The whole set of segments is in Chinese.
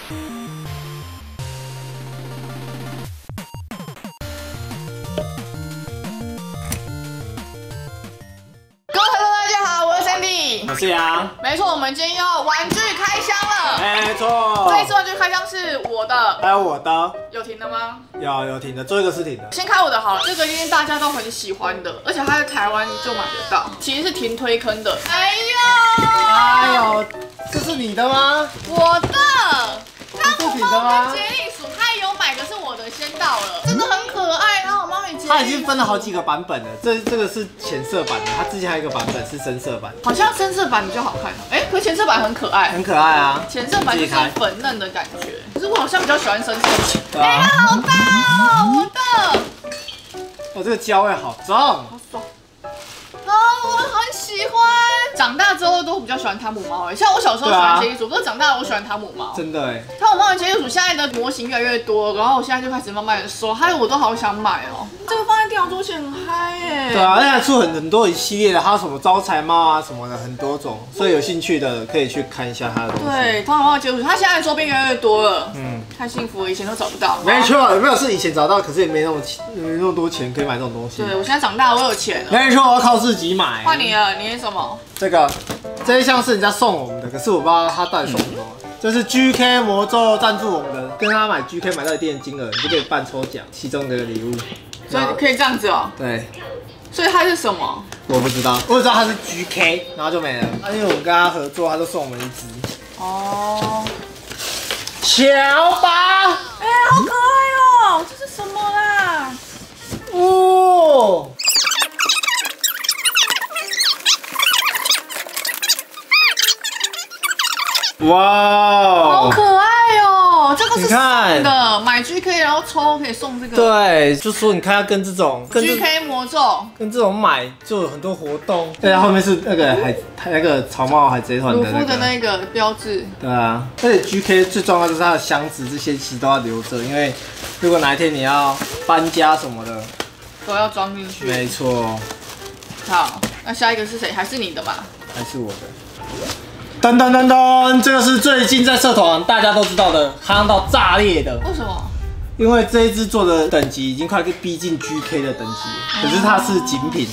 我是杨， 没错，我们今天要玩具开箱了。 没错， 这一次玩具开箱是我的， 还有我的， 有停的吗？ 有停的，最后一个是停的。 先开我的好了，这个因为大家都很喜欢的，而且它在台湾就买得到，其实是停推坑的。哎呦， 这是你的吗？ 我的，汤姆猫跟杰利鼠，它也有买的是我的先到了，真的很可爱。汤姆猫与杰利鼠， 它已经分了好几个版本了，这个是浅色版的，它之前还有一个版本是深色版， 好像深色版比较好看。哎，可是浅色版很可爱， 很可爱啊。 浅色版就是粉嫩的感觉，可是我好像比较喜欢深色版。 哎， 它好大哦，我的。 哦，这个胶味好重， 好爽。哦，我很喜欢。长大之后都比较喜欢汤姆猫，像我小时候喜欢杰利鼠，可是长大了我喜欢汤姆猫。 真的哎， 汤姆猫和杰利鼠现在的模型越来越多，然后我现在就开始慢慢的收，害我都好想买哦。这个放在电脑桌前很嗨耶。对啊，而且还出很多一系列的，还有什么招财猫啊什么的，很多种，所以有兴趣的可以去看一下它的东西。 对，汤姆猫和杰利鼠，它现在的周边越来越多了，太幸福了，以前都找不到。 没错，有没有是以前找到，可是也没那么多钱可以买这种东西。 对，我现在长大，我有钱了。 没错，我要靠自己买。 换你了，你是什么？ 这一项是人家送我们的，可是我不知道他到底送什么。这是 GK 魔咒赞助我们的，跟他买 GK 买到一定的金额，你就可以办抽奖，其中的礼物。 所以可以这样子哦。 对。 所以它是什么？ 我不知道，我只知道它是 GK， 然后就没了。因为我们跟他合作，他就送我们一只。哦。乔巴。 哎，好可爱哦！这是什么啦？ 哦。哇， 好可爱哦！这个是送的，买 GK 然后抽可以送这个。 对，就说你看要跟这种 GK 魔咒， 跟这种买就有很多活动。对，后面是那个草帽海贼团的鲁夫的那个标志。 对啊，而且 GK 最重要就是它的箱子这些其实都要留着，因为如果哪一天你要搬家什么的， 都要装进去。 没错。 好，那下一个是谁？还是你的吧？ 还是我的。噔噔噔噔，这个是最近在社团大家都知道的，夯到炸裂的。 为什么？ 因为这一只做的等级已经快逼近 GK 的等级，可是它是精品。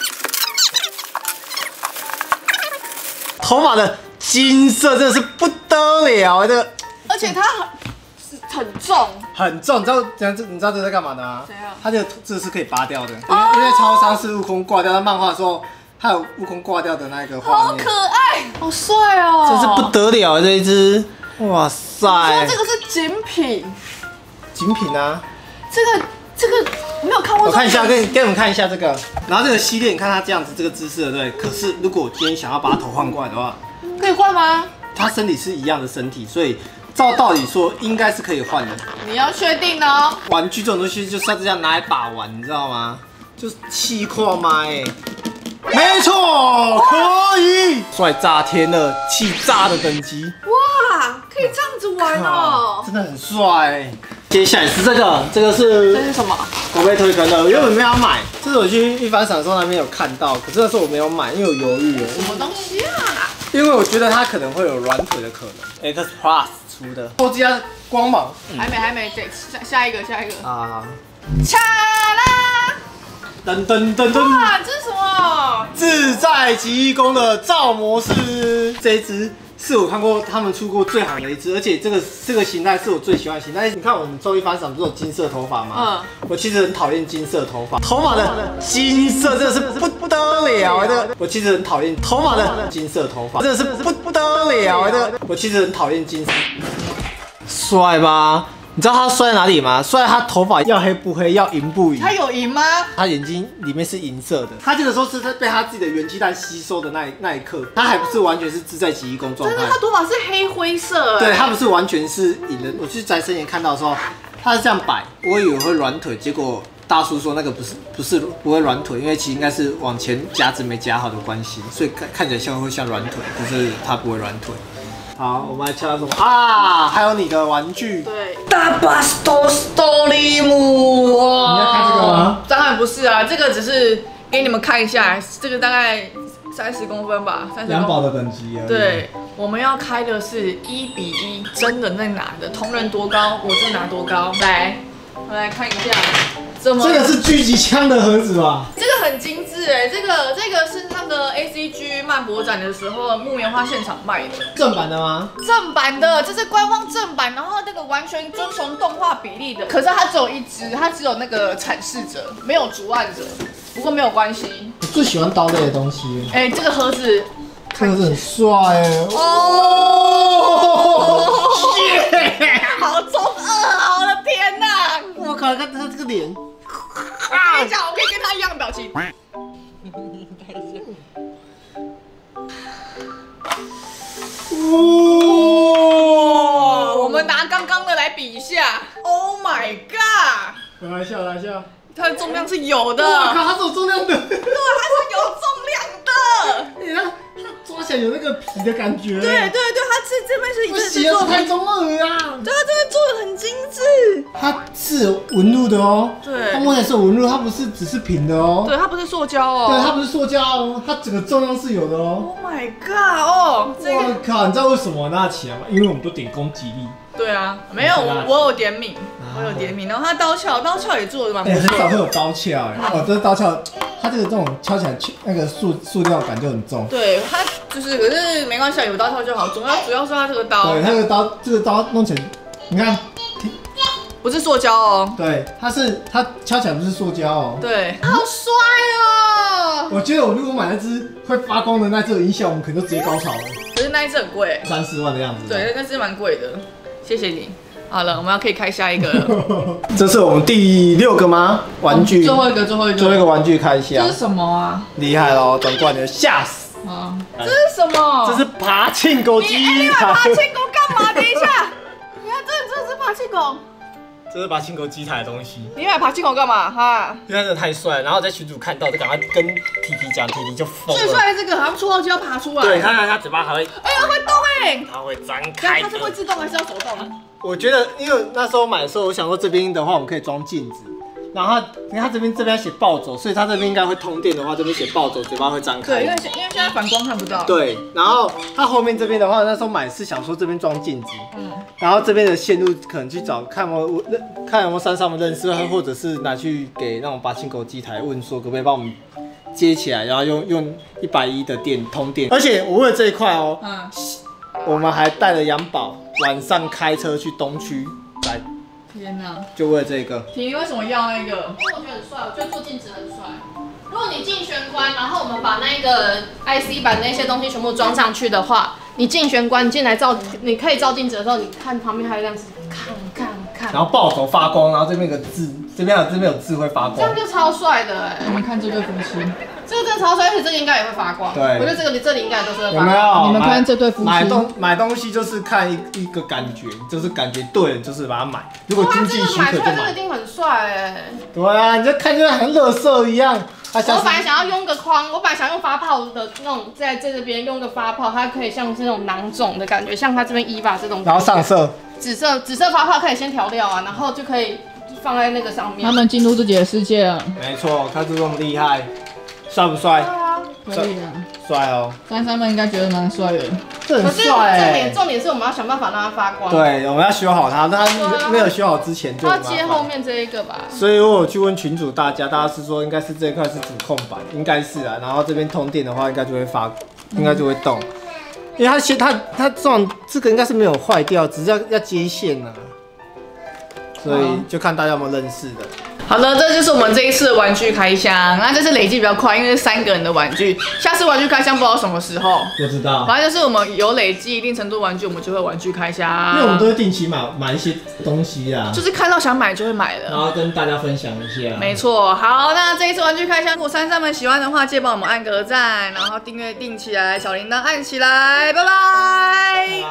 头发的金色真的是不得了，这个， 而且它很重， 很重。你知道这在干嘛的吗？ 怎样？ 它这是可以拔掉的，因为超商是悟空挂掉，它漫画的时候。还有悟空挂掉的那个画面， 好可爱，好帅哦！ 真是不得了这一只，哇塞！ 你说这个是精品， 精品啊！ 这个没有看过。 我看一下，给你们看一下这个。然后这个系列，你看它这样子这个姿势，对。可是如果我今天想要把它头换过来的话， 可以换吗？ 它身体是一样的身体，所以照道理说应该是可以换的。 你要确定哦。 玩具这种东西就是要这样拿来把玩，你知道吗？就是气跨吗？没错，可以，帅炸天了，气炸的等级。 哇，可以这样子玩哦， 真的很帅。接下来是这个是什么？ 我被推坑了，我原本没有买，这是我去一番赏的时候那边有看到，可是那时候我没有买，因为我犹豫了。 什么东西啊？ 因为我觉得它可能会有软腿的可能。X Plus 出的，多加光芒。 还没，对，下一个啊！ 恰啦！ 噔噔噔噔！ 哇，这是什么？ 自在极攻的造模式，这一只是我看过他们出过最好的一只，而且这个形态是我最喜欢的形态。你看我们周一番赏不是有金色头发吗？我其实很讨厌金色头发，头发的金色真的是不得了的。我其实很讨厌头发的金色头发，真的是不得了的。我其实很讨厌金色，帅吧？你知道他帅在哪里吗？帅在他头发要黑不黑，要银不银。 他有银吗？ 他眼睛里面是银色的。他这个时候是被他自己的元气弹吸收的那一刻，他还不是完全是自在极意功状态。 真的，他头发是黑灰色。 对，他不是完全是银的。我去宅生前看到的时候，他是这样摆，我以为会软腿，结果大叔说那个不会软腿，因为其实应该是往前夹子没夹好的关系，所以看起来会像软腿，可是它不会软腿。好，我们来敲什么啊？还有你的玩具。 对，大巴斯多斯多利姆。哇！ 你要看这个吗？ 当然不是啊，这个只是给你们看一下，这个大概 30公分吧，30公分。 两宝的等级。 对，我们要开的是1比1，真人在拿的，同人多高我就拿多高。来，我来看一下。这个是狙击枪的盒子吧？ 这个很精致哎，这个是那个 ACG 漫博展的时候木棉花现场卖的。 正版的吗？ 正版的，这是官方正版，然后那个完全遵从动画比例的。可是它只有一只，它只有那个阐释者，没有图案者。不过没有关系。 我最喜欢刀类的东西。 哎，这个盒子。 这个很帅哎！哦， 好中二，我的天哪！ 我靠，看他这个脸。 我跟你讲，我可以跟他一样的表情。哇！我们拿刚刚的来比一下。Oh my god！ 来一下，来一下。 它的重量是有的。 我靠，它是有重量的。对，它是有重量的。 你看，它抓起来有那个皮的感觉。 对，它这边是不行啊，太中二了呀。 对，它这边做的很精致。 它是有纹路的哦。 对， 它摸起来是有纹路，它不是只是平的哦。 对，它不是塑胶哦。 对，它不是塑胶哦，它整个重量是有的哦。 Oh my god！ 哦， 我靠，你知道为什么我拿得起来吗？因为我们都点攻击力。对啊，没有，我有点名，我有点名，然后它刀鞘也做的蛮不错。 很少会有刀鞘哎，哦，这刀鞘，它这种敲起来那个塑料感就很重。对， 它就是，可是没关系，有刀鞘就好。主要是它这个刀。 对，它这个刀弄起来，你看， 不是塑胶哦。 对，它敲起来不是塑胶哦。 对，好帅哦！ 我觉得我如果买那只会发光的那只音效，我们可能就直接高潮了。 可是那一只很贵 ，3、4万的样子。 对，那只蛮贵的。谢谢你。好了，我们可以开下一个了。 这是我们第6个吗？玩具。 最后一个玩具开箱。 这是什么啊？ 厉害喽！总冠军吓死。 啊！这是什么？ 这是爬庆狗机台。 你买爬庆狗干嘛？等一下，你看这是爬庆狗。 这是爬庆狗机台的东西。 你买爬庆狗干嘛？哈？ 因为真的太帅了，然后在群主看到，就赶快跟T T 讲，T T 就疯了。 最帅的这个，好像戳到就要爬出来。 对，它嘴巴还会。 哎呀，会动哎！ 它会张开。 它是会自动还是要手动？ 我觉得，因为那时候买的时候，我想说这边的话，我们可以装镜子。然后你看它这边写暴走，所以它这边应该会通电的话，这边写暴走，嘴巴会张开。 对，因为现在反光看不到。 对，然后它后面这边的话，那时候买是想说这边装镜子，然后这边的线路可能去找看有没有山上的认识，或者是拿去给那种拔青狗机台问说可不可以帮我们接起来，然后用110的电通电。而且我为了这一块哦，我们还带了杨宝，晚上开车去东区来。 天哪！ 就为了这个。 婷为什么要那个？因为我觉得很帅，我觉得做镜子很帅。如果你进玄关，然后我们把那个 IC 版那些东西全部装上去的话，你进玄关，你进来你可以照镜子的时候，你看旁边还有这样子看。 然后暴走发光，然后这边有个字，这边有字会发光， 这样就超帅的哎！你们看这对夫妻，这个真的超帅，而且这个应该也会发光。对，我觉得这里应该都是会发光。有没有？你们看这对夫妻， 买东西就是看一个感觉，就是感觉对了，就是把它买。如果经济许可就买。 这个一定很帅哎！ 对啊，你就看起来很垃圾一样。 我本来想要用个框，我本来想用发泡的那种，在这边用个发泡，它可以像是那种囊肿的感觉，像它这边EVA这种。 然后上色。 紫色发泡可以先调料啊，然后就可以放在那个上面。 他们进入自己的世界了。 没错，他就这么厉害，帅不帅？ 可以啊， 帅哦。 珊珊们应该觉得蛮帅的。 这很帅哎。 重点是我们要想办法让它发光。 对，我们要修好它，但它没有修好之前就。 要接后面这一个吧。 所以我有去问群主大家是说应该是这一块是主控板，应该是啊，然后这边通电的话应该就会应该就会动。因为它这个应该是没有坏掉，只是要接线啊，所以就看大家有没有认识的。 好的，这就是我们这一次的玩具开箱。那这次累积比较快，因为是3个人的玩具。下次玩具开箱不知道什么时候， 不知道。 反正就是我们有累积一定程度玩具，我们就会玩具开箱。 因为我们都会定期买一些东西啊， 就是看到想买就会买的， 然后跟大家分享一下。 没错。好，那这一次玩具开箱，如果珊珊们喜欢的话，记得帮我们按个赞，然后订阅订起来，小铃铛按起来，拜拜。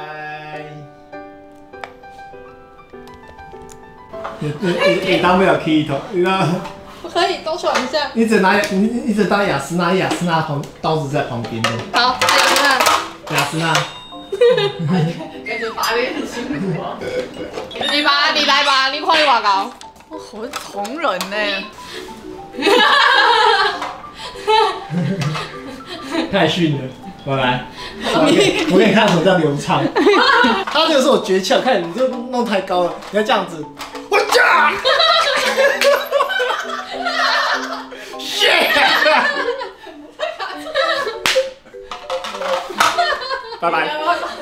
你当不了 Kito， 你当。 我可以多喘一下。 你只当雅斯娜刀子在旁边的。 好， 雅斯娜。 感觉拔得很辛苦哦。你来吧，你看你多高。哇，我是同人呢。 太逊了，我来，我给你看什么叫流畅。他这个是我诀窍，看你这弄太高了，你要这样子，我驾。拜拜。